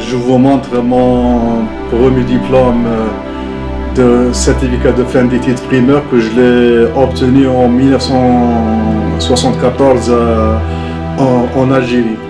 Je vous montre mon premier diplôme de certificat de fin d'études primaires que je l'ai obtenu en 1974 en Algérie.